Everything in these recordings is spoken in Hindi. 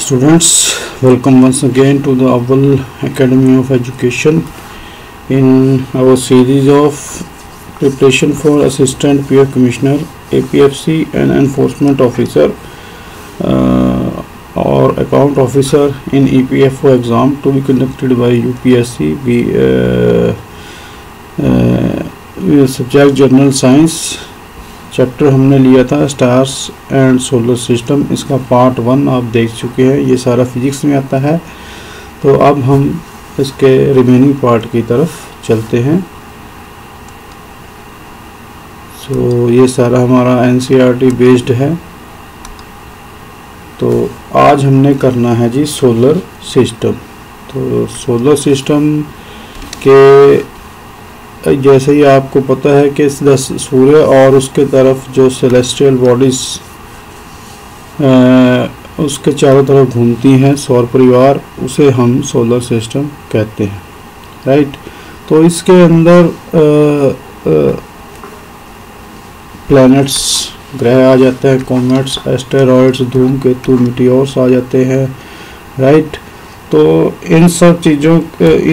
Students, welcome once again to the Aval Academy of Education in our series of preparation for Assistant PF Commissioner, APFC and Enforcement Officer or Account Officer in EPFO exam to be conducted by UPSC. Subject General Science, chapter हमने लिया था स्टार्स एंड सोलर सिस्टम, इसका पार्ट 1 आप देख चुके हैं। ये सारा फिजिक्स में आता है। तो अब हम इसके रिमेनिंग पार्ट की तरफ चलते हैं। ये सारा हमारा एनसीईआरटी बेस्ड है। तो आज हमने करना है जी सोलर सिस्टम। तो सोलर सिस्टम के जैसे ही आपको पता है कि सूर्य और उसके तरफ जो सेलेस्टियल बॉडीज उसके चारों तरफ घूमती हैं सौर परिवार, उसे हम सोलर सिस्टम कहते हैं, राइट। तो इसके अंदर प्लैनेट्स, ग्रह आ जाते हैं, कॉमेट्स, एस्टेरॉइड्स, धूमकेतु, मीटियोर्स आ जाते हैं, राइट। तो इन सब चीज़ों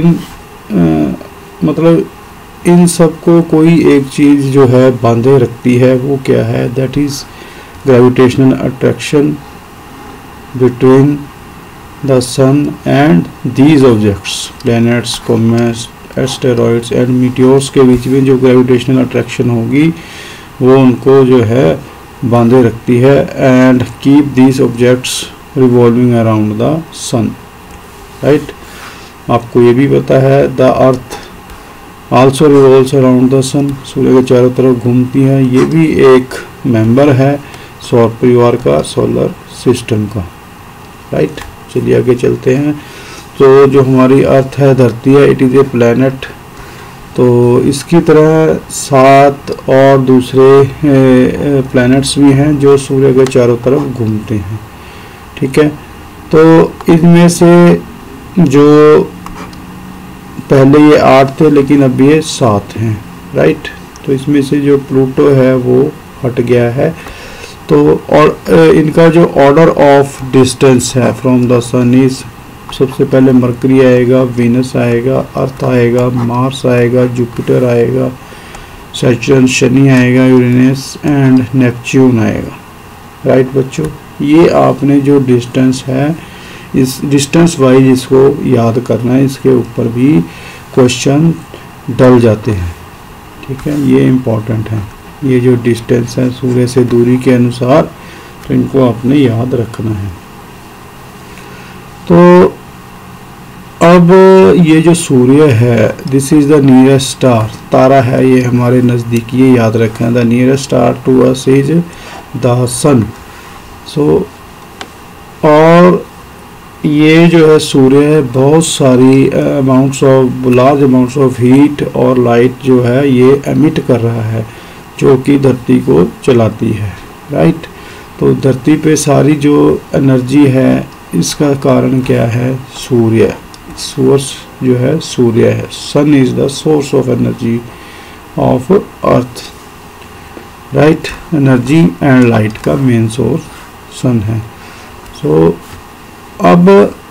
मतलब इन सबको कोई एक चीज़ जो है बांधे रखती है, वो क्या है? That is gravitational attraction between the sun and these objects, planets, comets, asteroids and meteors के बीच में जो ग्रेविटेशनल अट्रैक्शन होगी वो उनको जो है बांधे रखती है and keep these objects revolving around the sun, right. आपको ये भी पता है the earth also revolves around the sun, सूर्य के चारों तरफ घूमती है। ये भी एक मेंबर है सौर परिवार का, सोलर सिस्टम का, राइट। चलिए आगे चलते हैं। तो जो हमारी अर्थ है, धरती है, इट इज़ ए प्लैनेट। तो इसकी तरह 7 और दूसरे प्लैनेट्स भी हैं जो सूर्य के चारों तरफ घूमते हैं, ठीक है। तो इनमें से जो पहले ये 8 थे लेकिन अब ये 7 हैं, राइट। तो इसमें से जो प्लूटो है वो हट गया है। तो और इनका जो ऑर्डर ऑफ डिस्टेंस है फ्रॉम द सन इज, सबसे पहले मरकरी आएगा, वीनस आएगा, अर्थ आएगा, मार्स आएगा, जुपिटर आएगा, सैटर्न, शनि आएगा, यूरेनस एंड नेपच्यून आएगा, राइट बच्चों। ये आपने जो डिस्टेंस है, इस डिस्टेंस वाइज इसको याद करना है। इसके ऊपर भी क्वेश्चन डल जाते हैं, ठीक है। ये इम्पोर्टेंट है, ये जो डिस्टेंस है सूर्य से दूरी के अनुसार, तो इनको आपने याद रखना है। तो अब ये जो सूर्य है, this is the nearest star, तारा है ये हमारे नज़दीक, ये याद रखें। The nearest star to us is the sun. और ये जो है सूर्य है, बहुत सारी लार्ज अमाउंट्स ऑफ हीट और लाइट जो है ये एमिट कर रहा है, जो कि धरती को चलाती है, राइट। तो धरती पे सारी जो एनर्जी है, इसका कारण क्या है? सूर्य, सोर्स जो है सूर्य है। Sun is the source of energy of earth, right. Energy and light का मेन सोर्स सन है। अब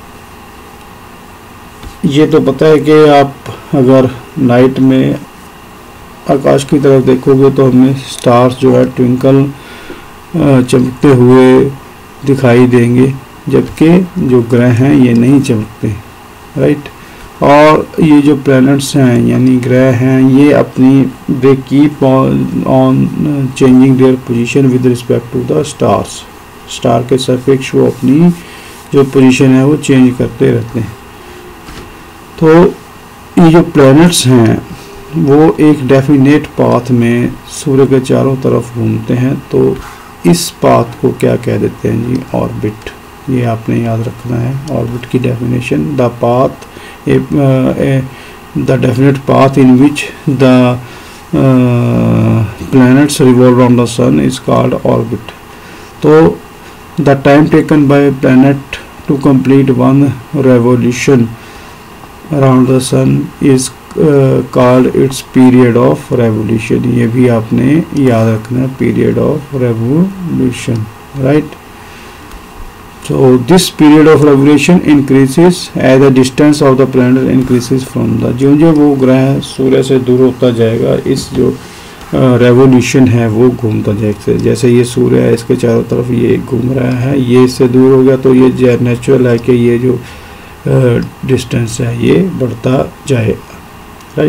ये तो पता है कि आप अगर नाइट में आकाश की तरफ देखोगे तो हमें स्टार्स जो है ट्विंकल चमकते हुए दिखाई देंगे, जबकि जो ग्रह हैं ये नहीं चमकते, राइट। और ये जो प्लैनेट्स हैं यानी ग्रह हैं, ये अपनी they keep on changing their position with respect to the stars. Star के सापेक्ष वो अपनी जो पोजीशन है वो चेंज करते रहते हैं। तो ये जो प्लैनेट्स हैं वो एक डेफिनेट पाथ में सूर्य के चारों तरफ घूमते हैं। तो इस पाथ को क्या कह देते हैं जी? ऑर्बिट। ये आपने याद रखना है, ऑर्बिट की definition. The path, the definite path in which the planets revolve around the sun is called orbit. तो the time taken by a planet to complete one revolution around the sun is called its period of revolution। ये भी आपने याद रखना है, period of revolution, right। So this period of revolution increases as the distance of the planet increases from the, जो वो ग्रह सूर्य से दूर होता जाएगा, इस जो रेवोल्यूशन है वो घूमता जाएगा। जैसे ये सूर्य है, इसके चारों तरफ ये घूम रहा है, ये इससे दूर हो गया तो ये नेचुरल है कि ये जो डिस्टेंस है ये बढ़ता जाएगा, राइट।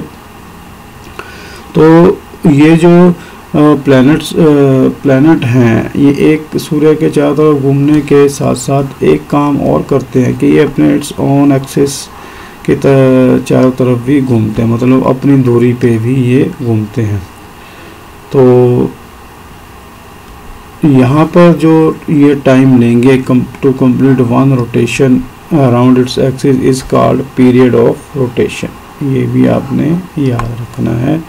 तो ये जो प्लैनेट हैं, ये एक सूर्य के चारों तरफ घूमने के साथ साथ एक काम और करते हैं कि ये अपने इट्स ओन एक्सिस के चारों तरफ भी घूमते हैं, मतलब अपनी दूरी पे भी ये घूमते हैं। तो यहाँ पर जो ये टाइम लेंगे to complete one rotation around its axis is called period of rotation. ये भी आपने याद रखना है।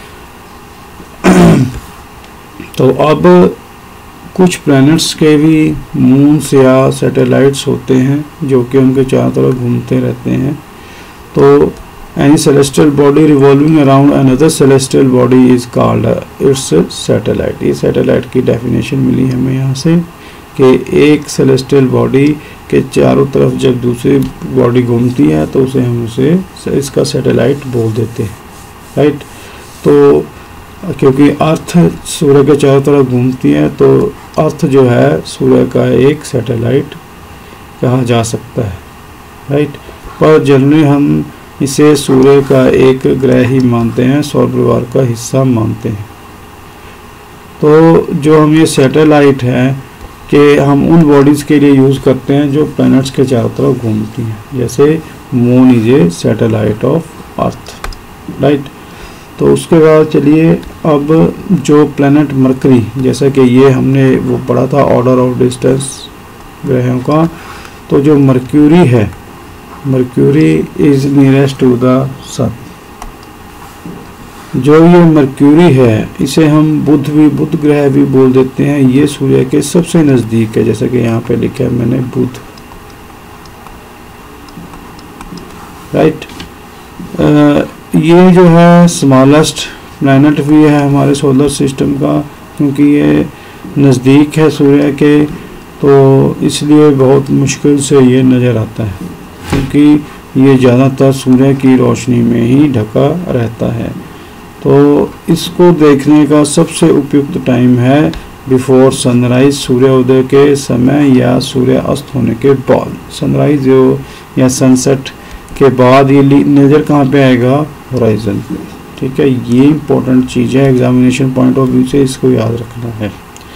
तो अब कुछ प्लैनेट्स के भी मून्स या सैटेलाइट्स होते हैं जो कि उनके चारों तरफ घूमते रहते हैं। तो any celestial body revolving around another celestial body is called its satellite. ये सैटेलाइट की डेफिनेशन मिली हमें यहाँ से कि एक सेलेस्टियल बॉडी के चारों तरफ जब दूसरी बॉडी घूमती है तो उसे हम उसे इसका सैटेलाइट बोल देते हैं, राइट। तो क्योंकि अर्थ सूर्य के चारों तरफ घूमती है तो अर्थ जो है सूर्य का एक सैटेलाइट कहा जा सकता है, राइट। पर जनरली हम इसे सूर्य का एक ग्रह ही मानते हैं, सौर परिवार का हिस्सा मानते हैं। तो जो हम ये सैटेलाइट है कि हम उन बॉडीज़ के लिए यूज़ करते हैं जो प्लैनेट्स के चारों तरफ घूमती हैं, जैसे moon is a satellite of earth, right. तो उसके बाद चलिए अब जो प्लैनेट मरकरी, जैसा कि ये हमने वो पढ़ा था ऑर्डर ऑफ डिस्टेंस ग्रहों का, तो जो मर्क्यूरी है, Mercury is nearest to the sun. जो ये मर्क्यूरी है इसे हम बुध ग्रह भी बोल देते हैं। ये सूर्य के सबसे नज़दीक है, जैसा कि यहाँ पे लिखा है मैंने बुध, राइट। ये जो है स्मॉलेस्ट प्लैनेट भी है हमारे सोलर सिस्टम का, क्योंकि ये नज़दीक है सूर्य के, तो इसलिए बहुत मुश्किल से ये नज़र आता है, क्योंकि ये ज़्यादातर सूर्य की रोशनी में ही ढका रहता है। तो इसको देखने का सबसे उपयुक्त टाइम है बिफोर सनराइज, सूर्योदय के समय या सूर्य अस्त होने के बाद। सनराइज या सनसेट के बाद ये नज़र कहाँ पे आएगा, होराइजन पे, ठीक है। ये इंपॉर्टेंट चीज़ है, एग्जामिनेशन पॉइंट ऑफ व्यू से इसको याद रखना है।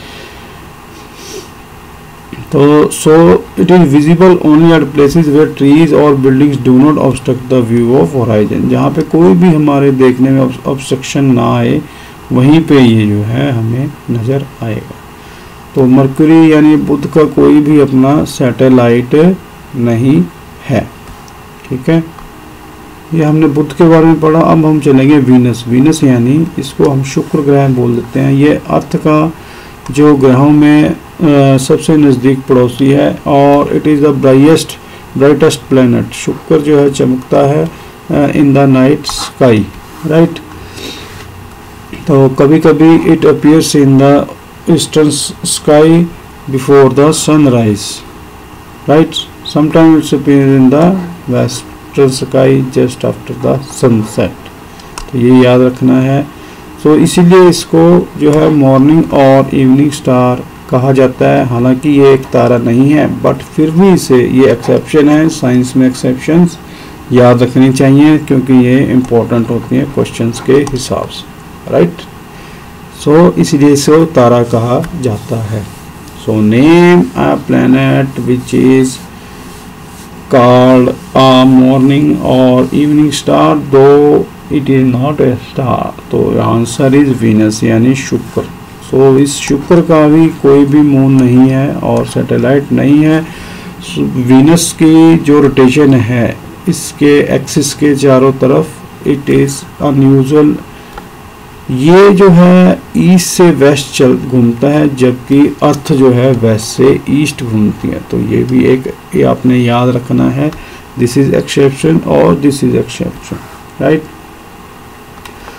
तो so it is visible only at places where trees और buildings do not obstruct the view of horizon. जहाँ पे कोई भी हमारे देखने में ऑब्स्ट्रक्शन ना आए, वहीं पे ये जो है हमें नज़र आएगा। तो मरकरी यानी बुध का कोई भी अपना सैटेलाइट नहीं है, ठीक है। ये हमने बुध के बारे में पढ़ा। अब हम चलेंगे वीनस। वीनस यानी इसको हम शुक्र ग्रह बोल देते हैं। ये अर्थ का जो ग्रहों में सबसे नज़दीक पड़ोसी है और it is the brightest planet. शुक्र जो है चमकता है in the night sky, right. तो कभी कभी it appears in the eastern sky before the sunrise, right. Sometimes its appears in the western sky just after the sunset. तो ये याद रखना है। तो इसीलिए इसको जो है मॉर्निंग और इवनिंग स्टार कहा जाता है। हालांकि ये एक तारा नहीं है, बट फिर भी इसे ये एक्सेप्शन है। साइंस में एक्सेप्शंस याद रखनी चाहिए क्योंकि ये इम्पोर्टेंट होती हैं क्वेश्चंस के हिसाब से, राइट। सो इसीलिए इसे तारा कहा जाता है। So name a planet which is called a morning or evening star though it is not a star। तो आंसर इज वीनस यानी शुक्र। सो इस शुक्र का भी कोई भी मून नहीं है और सैटेलाइट नहीं है। वीनस की जो रोटेशन है इसके एक्सिस के चारों तरफ इट इज अनयूजुअल। ये जो है ईस्ट से वेस्ट चल घूमता है, जबकि अर्थ जो है वेस्ट से ईस्ट घूमती है। तो ये भी ये आपने याद रखना है। दिस इज एक्सेप्शन और दिस इज एक्सेप्शन, राइट।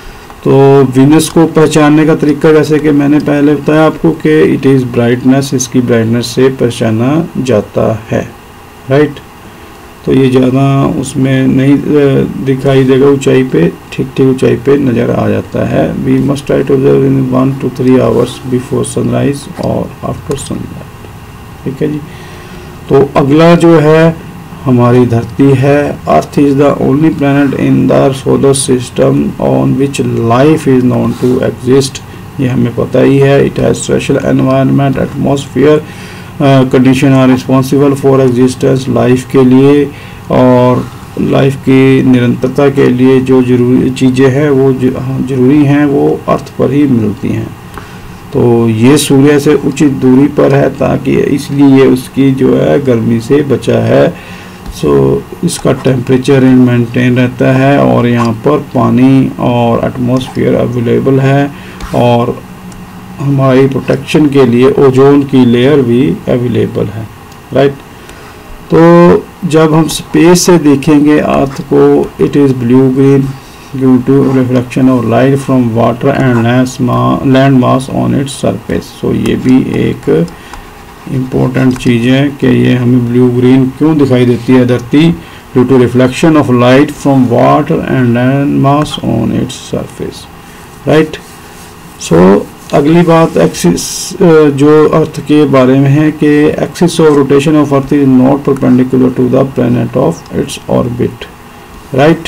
तो वीनस को पहचानने का तरीका जैसे कि मैंने पहले बताया आपको कि इट इज़ ब्राइटनेस, इसकी ब्राइटनेस से पहचाना जाता है, राइट। तो ये ज़्यादा उसमें नहीं दिखाई देगा, ऊंचाई पे ठीक ठीक ऊंचाई पे नज़र आ जाता है। We must try to observe in 1 to 3 hours before sunrise और आफ्टर सनराइज, ठीक है जी। तो अगला जो है हमारी धरती है। Earth is the only planet in the solar system on which life is known to exist, ये हमें पता ही है। It has special environment, atmosphere condition are responsible for existence, life के लिए और लाइफ की निरंतरता के लिए जो जरूरी चीज़ें हैं वो ज़रूरी हैं वो अर्थ पर ही मिलती हैं। तो ये सूर्य से उचित दूरी पर है ताकि इसलिए उसकी जो है गर्मी से बचा है। सो इसका टेम्परेचर मेंटेन रहता है और यहाँ पर पानी और एटमॉस्फेयर अवेलेबल है और हमारी प्रोटेक्शन के लिए ओजोन की लेयर भी अवेलेबल है, राइट। तो जब हम स्पेस से देखेंगे अर्थ को, it is blue green due to reflection of light from water and land mass on its surface. So ये भी एक इम्पोर्टेंट चीज़ है कि ये हमें ब्लू ग्रीन क्यों दिखाई देती है धरती, due to reflection of light from water and land mass on its surface, right. So अगली बात एक्सिस जो अर्थ के बारे में है कि axis of rotation of earth is not perpendicular to the planet of its orbit, right.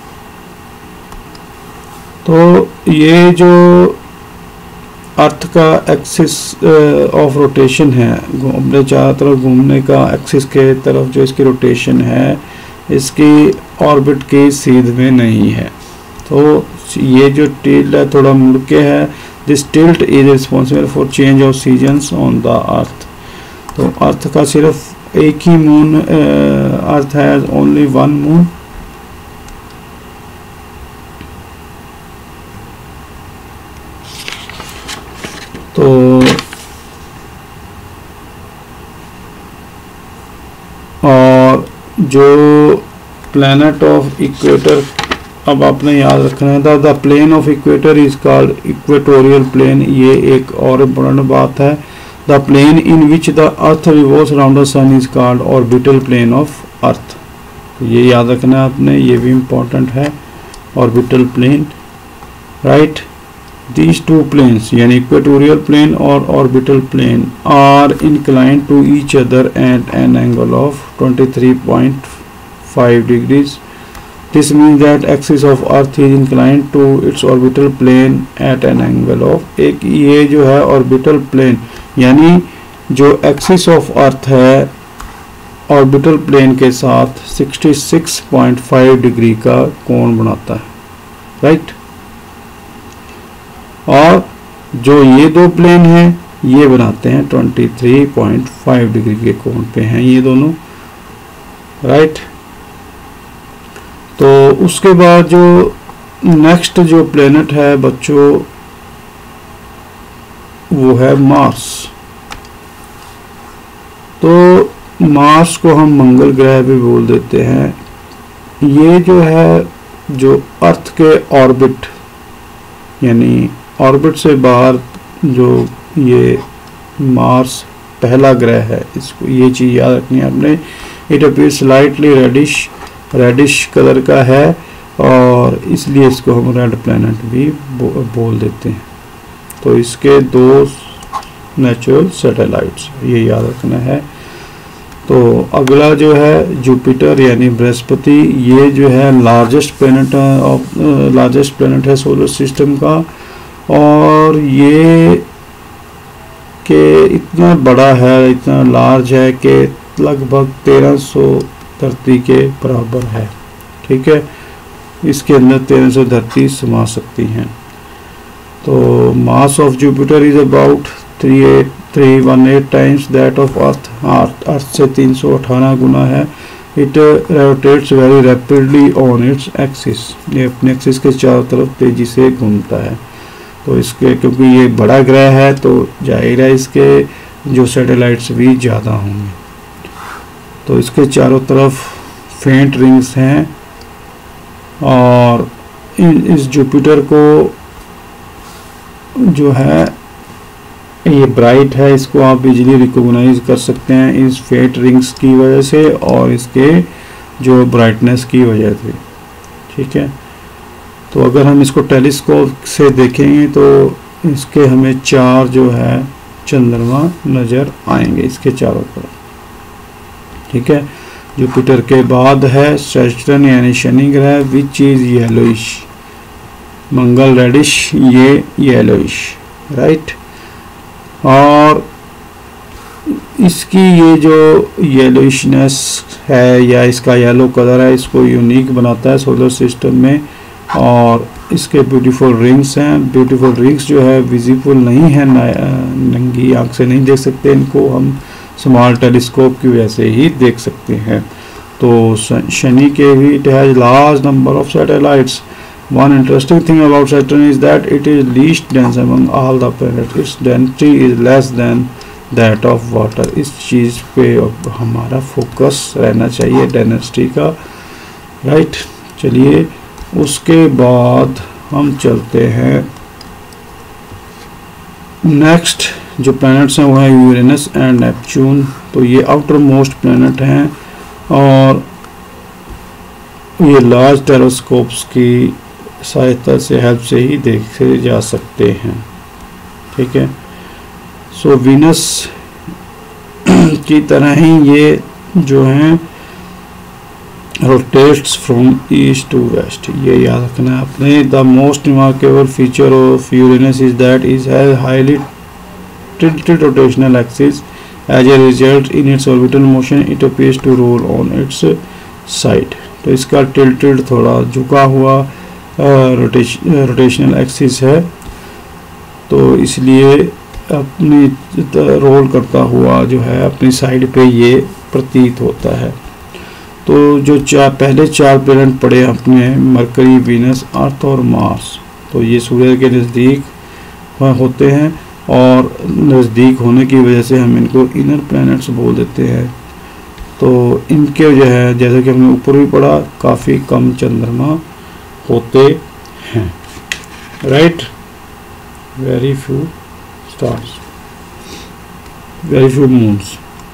तो ये जो अर्थ का एक्सिस ऑफ रोटेशन है, अपने चारों तरफ घूमने का एक्सिस के तरफ जो इसकी रोटेशन है, इसकी ऑर्बिट की सीध में नहीं है। तो ये जो टिल्ट है थोड़ा मुड़ के है, this tilt is responsible for change of seasons on the earth. तो अर्थ का सिर्फ एक ही moon, earth has only one moon. तो और जो प्लैनेट ऑफ इक्वेटर, अब आपने याद रखना है the plane of equator is called equatorial plane, ये एक और इम्पोर्टेंट बात है। The plane in which the earth revolves around the sun is called orbital plane of earth, ये याद रखना है आपने, ये भी इम्पोर्टेंट है, orbital plane, right. These two planes यानी इक्वेटोरियल प्लेन और orbital plane are inclined to each other at an angle of 23.5 degrees. This means that axis of Earth is inclined to its orbital plane at an angle of, एक ये जो है ऑर्बिटल प्लेन यानी जो एक्सिस ऑफ अर्थ है ऑर्बिटल प्लेन के साथ 66.5 डिग्री का कोण बनाता है, राइट। और जो ये दो प्लेन हैं ये बनाते हैं 23.5 डिग्री के कोण पे हैं ये दोनों, राइट। तो उसके बाद जो नेक्स्ट जो प्लेनेट है बच्चों वो है मार्स। तो मार्स को हम मंगल ग्रह भी बोल देते हैं। ये जो है जो अर्थ के ऑर्बिट यानी ऑर्बिट से बाहर जो ये मार्स पहला ग्रह है, इसको ये चीज़ याद रखनी है आपने। It appear slightly reddish colour का है और इसलिए इसको हम रेड प्लैनेट भी बोल देते हैं। तो इसके दो नेचुरल सैटेलाइट्स, ये याद रखना है। तो अगला जो है जुपिटर यानी बृहस्पति, ये जो है लार्जेस्ट प्लैनेट है सोलर सिस्टम का, और ये के इतना बड़ा है, इतना लार्ज है कि लगभग 1300 धरती के बराबर है, ठीक है। इसके अंदर 1300 धरती समा सकती हैं। तो mass of Jupiter is about 318 times that of earth, अर्थ से 318 गुना है। It rotates very rapidly on its axis, ये अपने एक्सिस के चारों तरफ तेजी से घूमता है। तो इसके क्योंकि ये बड़ा ग्रह है तो जाहिर है इसके जो सैटेलाइट्स भी ज़्यादा होंगे। तो इसके चारों तरफ फेंट रिंग्स हैं और इस जुपिटर को जो है ये ब्राइट है, इसको आप इजीली रिकॉग्नाइज कर सकते हैं इस फेट रिंग्स की वजह से और इसके जो ब्राइटनेस की वजह से। ठीक है, तो अगर हम इसको टेलीस्कोप से देखेंगे तो इसके हमें 4 जो है चंद्रमा नज़र आएंगे इसके चारों तरफ। ठीक है, जुपिटर के बाद है सैटर्न यानी शनि ग्रह, विच इज़ येलोइश, मंगल रेडिश, ये येलोइश, राइट। और इसकी ये जो येलोइशनेस है या इसका येलो कलर है, इसको यूनिक बनाता है सोलर सिस्टम में। और इसके ब्यूटीफुल रिंग्स हैं, ब्यूटीफुल रिंग्स जो है विजिबल नहीं है, नंगी आंख से नहीं देख सकते इनको, हम स्मॉल टेलीस्कोप की वजह से ही देख सकते हैं। तो शनि के भी it has large number of satellites. One interesting thing about Saturn is that it is least dense among all the planets. Its density is less than that of water. इस चीज़ पे हमारा फोकस रहना चाहिए डेंसिटी का, राइट। चलिए उसके बाद हम चलते हैं नेक्स्ट जो प्लैनेट्स हैं वो है यूरेनस एंड नेपच्यून। तो ये आउटर मोस्ट प्लैनेट हैं और ये लार्ज टेलीस्कोप्स की सहायता से हेल्प से ही देखे जा सकते हैं। ठीक है, सो वीनस की तरह ही ये जो हैं rotates from east to west, ये याद रखना है आपने। The most remarkable feature of Uranus is that is has highly tilted rotational axis. As a result, in its orbital motion, it appears to roll on its side. तो इसका tilted थोड़ा झुका हुआ रोटेशनल एक्सिस है, तो इसलिए अपनी रोल करता हुआ जो है अपनी साइड पे ये प्रतीत होता है। तो जो पहले 4 प्लैनेट पड़े अपने मरकरी, वीनस, अर्थ और मार्स, तो ये सूर्य के नज़दीक होते हैं और नज़दीक होने की वजह से हम इनको इनर प्लैनेट्स बोल देते हैं। तो इनके जो है जैसे कि हमने ऊपर भी पढ़ा काफ़ी कम चंद्रमा होते हैं, right. Very few stars, very few moons.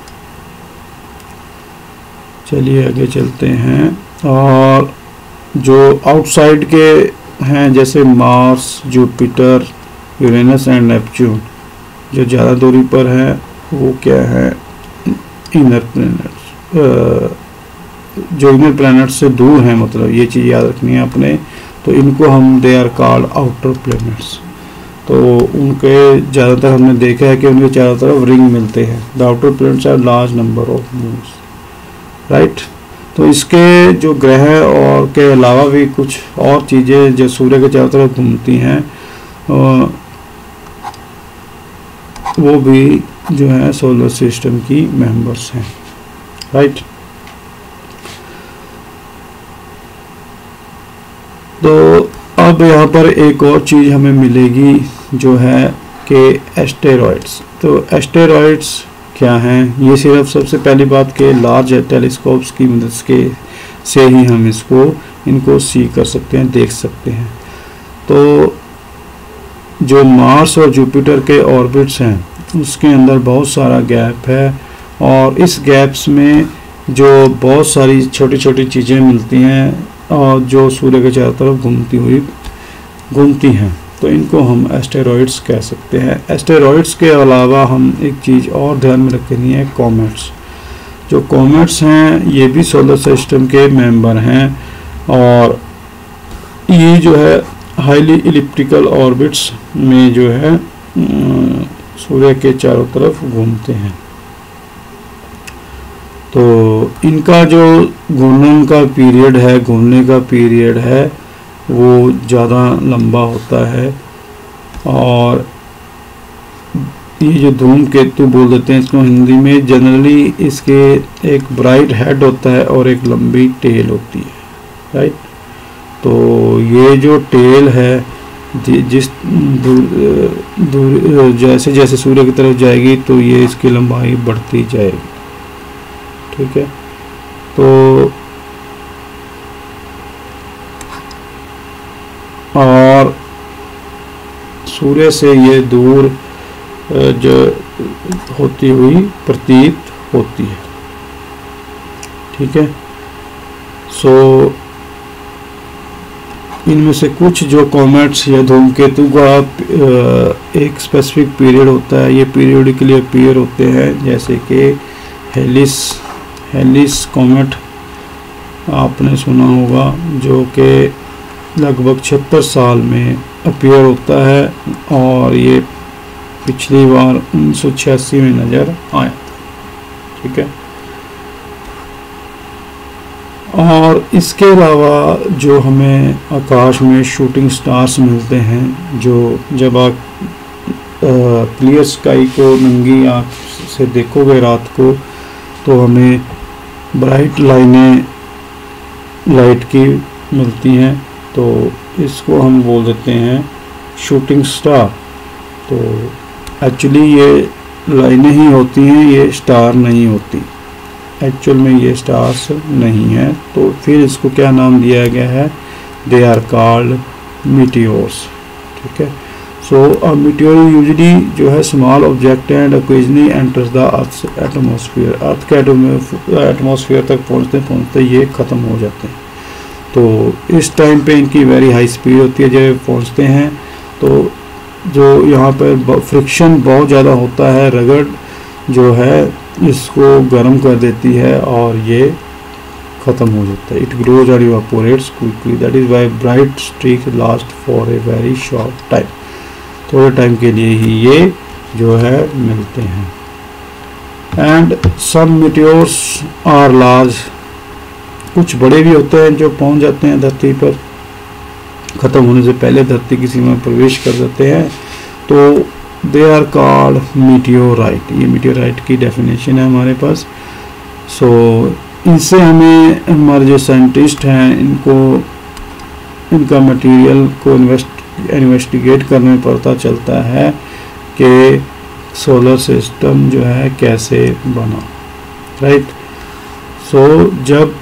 चलिए आगे चलते हैं। और जो आउटसाइड के हैं जैसे Mars, Jupiter, Uranus and Neptune, जो ज़्यादा दूरी पर है वो क्या है इनर प्लैनेट्स। जो इनर प्लैनेट से दूर हैं, मतलब ये चीज़ याद रखनी है आपने। तो इनको हम they are called outer planets. तो उनके ज़्यादातर हमने देखा है कि उनके चारों तरफ रिंग मिलते हैं। The outer planets are large number of moons, right. तो इसके जो ग्रह और के अलावा भी कुछ और चीज़ें जो सूर्य के चारों तरफ घूमती हैं वो भी जो है सोलर सिस्टम की मेंबर्स हैं, राइट। तो अब यहाँ पर एक और चीज़ हमें मिलेगी जो है कि एस्टेरॉइड्स। तो एस्टेरॉइड्स क्या हैं, ये सिर्फ सबसे पहली बात के लार्ज टेलीस्कोप्स की मदद से ही हम इनको सी कर सकते हैं, देख सकते हैं। तो जो मार्स और जुपिटर के ऑर्बिट्स हैं उसके अंदर बहुत सारा गैप है और इस गैप्स में जो बहुत सारी छोटी छोटी चीज़ें मिलती हैं और जो सूर्य के चारों तरफ घूमती हैं, तो इनको हम एस्टेरॉइड्स कह सकते हैं। एस्टेरॉइड्स के अलावा हम एक चीज़ और ध्यान में रखनी है, कॉमेट्स। जो कॉमेट्स हैं ये भी सोलर सिस्टम के मेंबर हैं और ये जो है हाईली इलिप्टिकल ऑर्बिट्स में जो है सूर्य के चारों तरफ घूमते हैं। तो इनका जो घूमने का पीरियड है वो ज़्यादा लंबा होता है और ये जो धूमकेतु बोल देते हैं इसको हिंदी में, जनरली इसके एक ब्राइट हेड होता है और एक लंबी टेल होती है, राइट। तो ये जो टेल है जिस जैसे जैसे सूर्य की तरफ जाएगी तो ये इसकी लंबाई बढ़ती जाएगी, ठीक है। तो सूर्य से ये दूर जो होती हुई प्रतीत होती है। ठीक है, सो इनमें से कुछ जो कॉमेट्स या धूमकेतु का एक स्पेसिफिक पीरियड होता है, ये पीरियडिकली अपीयर होते हैं, जैसे कि हेलिस कॉमेट आपने सुना होगा, जो कि लगभग 76 साल में अपीयर होता है और ये पिछली बार 1986 में नज़र आया था। ठीक है, और इसके अलावा जो हमें आकाश में शूटिंग स्टार्स मिलते हैं, जो जब आप क्लियर स्काई को नंगी आँख से देखोगे रात को, तो हमें ब्राइट लाइनें लाइट की मिलती हैं, तो इसको हम बोल देते हैं शूटिंग स्टार। तो एक्चुअली ये लाइनें ही होती हैं, ये स्टार नहीं होती, एक्चुअल में ये स्टार्स नहीं है। तो फिर इसको क्या नाम दिया गया है, दे आर कॉल्ड मीटियोर्स। ठीक है, सो अ मीटियोर यूजुअली जो है small object and occasionally enters the earth atmosphere, अर्थ के एटमॉस्फेयर तक पहुंचते ये ख़त्म हो जाते हैं। तो इस टाइम पे इनकी वेरी हाई स्पीड होती है, जब पहुंचते हैं तो जो यहाँ पर फ्रिक्शन बहुत ज़्यादा होता है, रगड़ जो है इसको गर्म कर देती है और ये ख़त्म हो जाता है। It grows and evaporates quickly, that is why bright streak last for a very short time, थोड़े टाइम के लिए ही ये जो है मिलते हैं। And some meteors are large, कुछ बड़े भी होते हैं जो पहुंच जाते हैं धरती पर, ख़त्म होने से पहले धरती की सीमा में प्रवेश कर देते हैं, तो दे आर कॉल्ड मीटियोराइट। ये मीटियोराइट की डेफिनेशन है हमारे पास। सो इनसे हमें हमारे जो साइंटिस्ट हैं इनका मटेरियल को इन्वेस्टिगेट करने में पता चलता है कि सोलर सिस्टम जो है कैसे बना। राइट, सो जब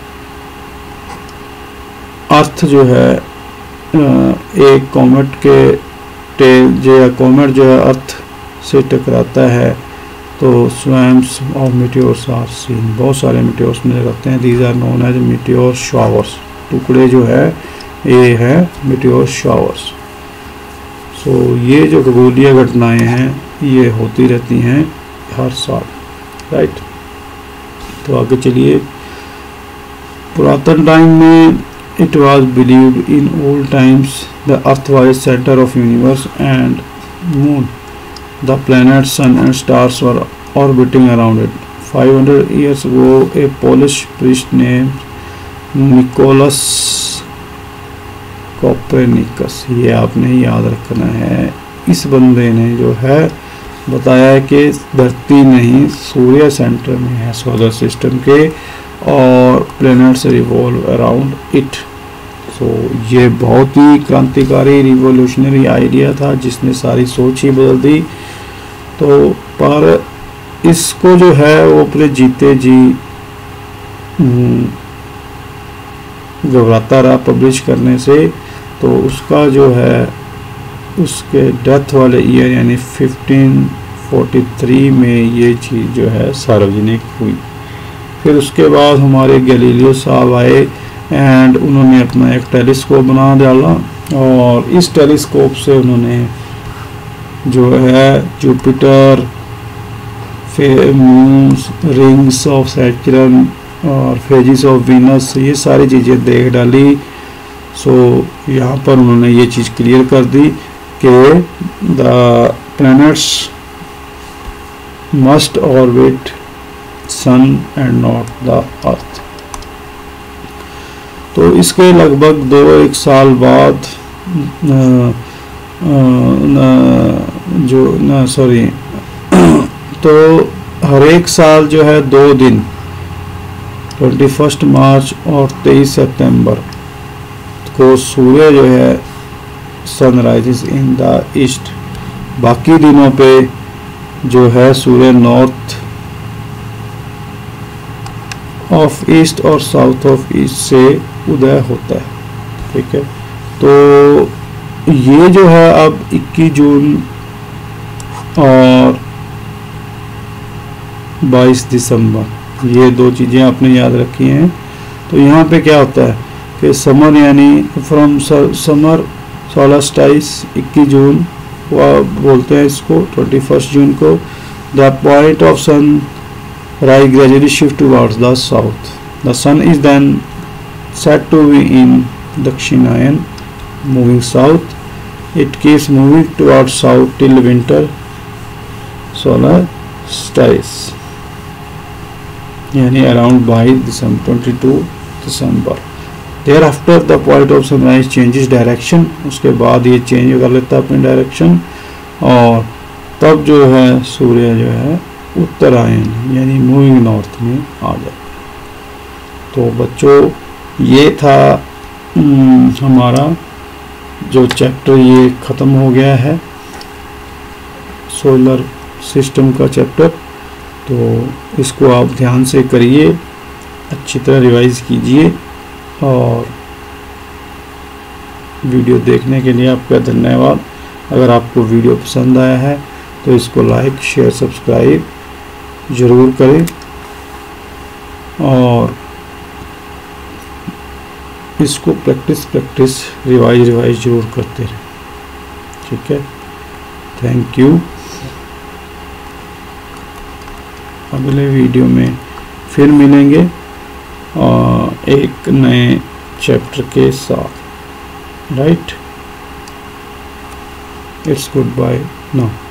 अर्थ जो है एक कॉमेट के टेल जो कॉमेट जो है अर्थ से टकराता है, तो swarms of meteors are seen, बहुत सारे मीटियोर्स नजर आते हैं। These are known as meteor showers, टुकड़े जो है ये है मीटियोर शावर्स। सो ये जो खगोलीय घटनाएं हैं ये होती रहती हैं हर साल। राइट, तो आगे चलिए। पुरातन टाइम में it was believed in old times the earth was the center of universe and moon, the planets, sun and stars were orbiting around it. 500 years ago a Polish priest named Nicholas Copernicus, ये आपने याद रखना है, इस बंदे ने जो है बताया कि धरती नहीं सूर्य सेंटर में है सोलर सिस्टम के और planets revolve around it. So ये बहुत ही क्रांतिकारी रिवोल्यूशनरी आइडिया था जिसने सारी सोच ही बदल दी। तो पर इसको जो है वो अपने जीते जी घबराता रहा पब्लिश करने से, तो उसका जो है उसके डेथ वाले ईयर यानी 1543 में ये चीज़ जो है सार्वजनिक हुई। फिर उसके बाद हमारे गैलीलियो साहब आए एंड उन्होंने अपना एक टेलीस्कोप बना डाला और इस टेलीस्कोप से उन्होंने जो है Jupiter, moons, rings of Saturn और फेजेस ऑफ वीनस, ये सारी चीज़ें देख डाली। सो यहाँ पर उन्होंने ये चीज़ क्लियर कर दी कि the planets must orbit sun and not the earth. तो इसके लगभग 2-1 साल बाद तो हर एक साल जो है 2 दिन 21 मार्च और 23 सितंबर को सूर्य जो है सनराइजेस इन द ईस्ट, बाकी दिनों पे जो है सूर्य नॉर्थ ऑफ ईस्ट और साउथ ऑफ ईस्ट से उदय होता है। ठीक है, तो ये जो है अब 21 जून और 22 दिसंबर, ये दो चीज़ें आपने याद रखी हैं। तो यहाँ पे क्या होता है कि समर यानी फ्रॉम समर सोलस्टाइस 21 जून वो बोलते हैं इसको, 21 जून को the point of sun rise gradually shift towards the south, the sun is then said to be in Dakshinayan moving south, it keeps moving towards south till winter solstice यानी around by December 22 December. Thereafter the point of sunrise changes direction, उसके बाद ये चेंज कर लेता है अपनी डायरेक्शन और तब जो है सूर्य जो है उत्तरायण यानी मूविंग नॉर्थ में आ जाता है। तो बच्चों ये था हमारा जो चैप्टर, ये ख़त्म हो गया है सोलर सिस्टम का चैप्टर। तो इसको आप ध्यान से करिए, अच्छी तरह रिवाइज कीजिए और वीडियो देखने के लिए आपका धन्यवाद। अगर आपको वीडियो पसंद आया है तो इसको लाइक शेयर सब्सक्राइब ज़रूर करें और इसको प्रैक्टिस रिवाइज जरूर करते रहें। ठीक है, थैंक यू। अगले वीडियो में फिर मिलेंगे एक नए चैप्टर के साथ। Right, it's goodbye now.